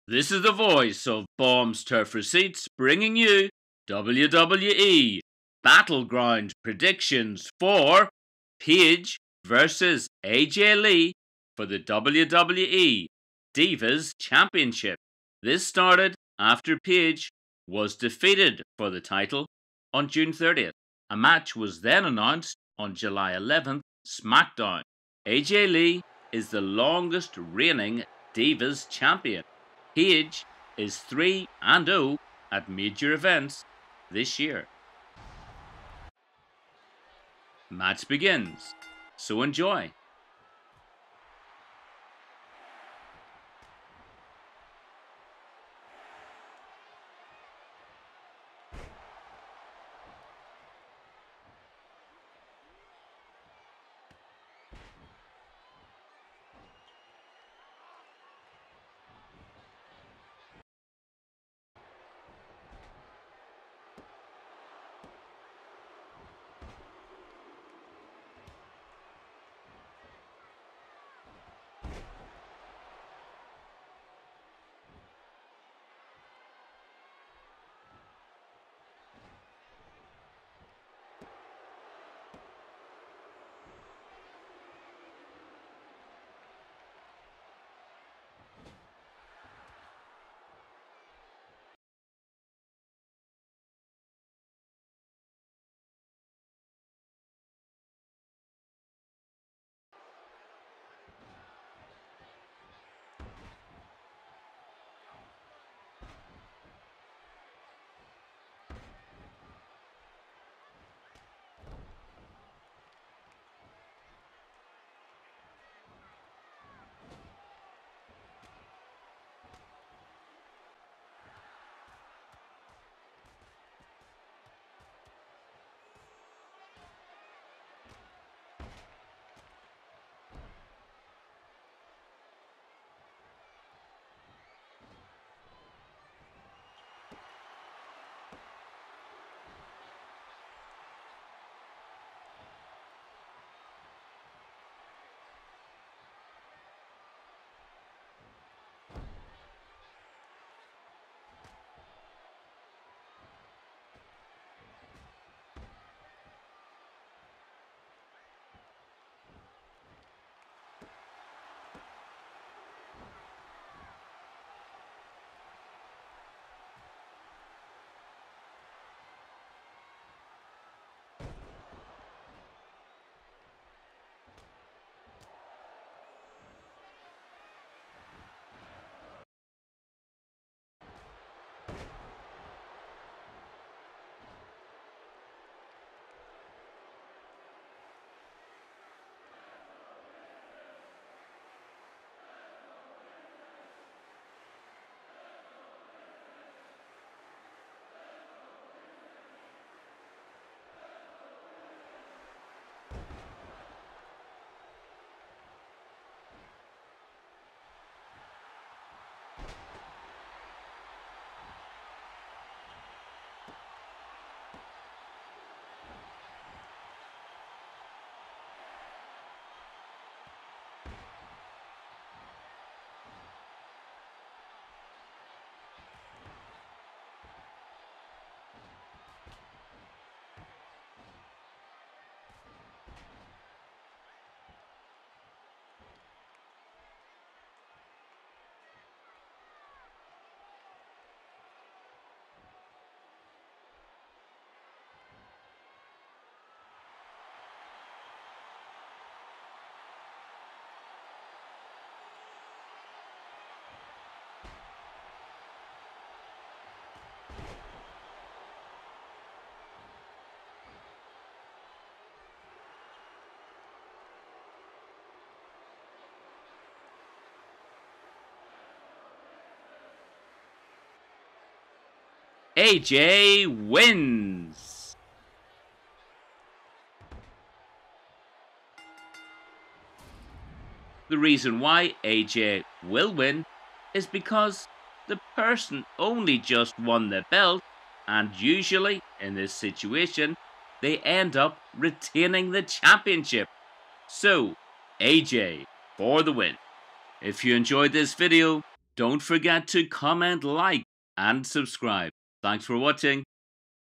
This is the voice of Bombs Turf Receipts bringing you WWE Battleground predictions for Paige versus AJ Lee for the WWE Divas Championship. This started after Paige was defeated for the title on June 30th. A match was then announced on July 11th, SmackDown. AJ Lee is the longest reigning Divas champion. Paige is 3-0 at major events this year. Match begins, so enjoy. AJ wins. The reason why AJ will win is because the person only just won the belt, and usually in this situation they end up retaining the championship. So AJ for the win. If you enjoyed this video, Don't forget to comment, like, and subscribe. Thanks for watching.